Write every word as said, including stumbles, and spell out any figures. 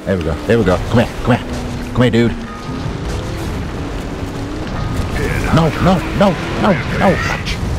There we go. There we go. Come here. Come here. Come here, dude. No, no, no, no, no.